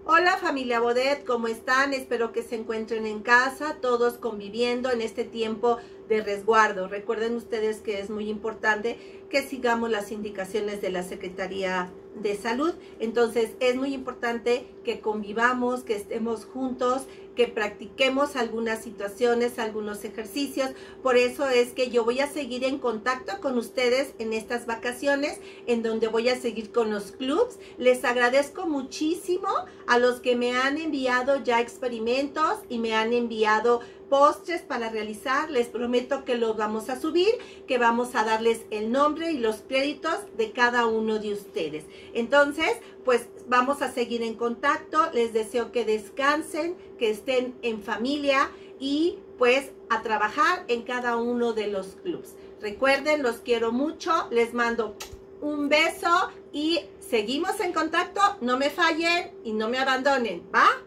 Hola familia Bodet, ¿cómo están? Espero que se encuentren en casa, todos conviviendo en este tiempo de resguardo. Recuerden ustedes que es muy importante que sigamos las indicaciones de la Secretaría de Salud. Entonces es muy importante que convivamos, que estemos juntos, que practiquemos algunas situaciones, algunos ejercicios. Por eso es que yo voy a seguir en contacto con ustedes en estas vacaciones, en donde voy a seguir con los clubs. Les agradezco muchísimo a los que me han enviado ya experimentos y me han enviado postres para realizar. Les prometo que los vamos a subir, que vamos a darles el nombre y los créditos de cada uno de ustedes. Entonces, pues vamos a seguir en contacto. Les deseo que descansen, que estén en familia y pues a trabajar en cada uno de los clubs. Recuerden, los quiero mucho, les mando un beso y seguimos en contacto. No me fallen y no me abandonen, ¿va?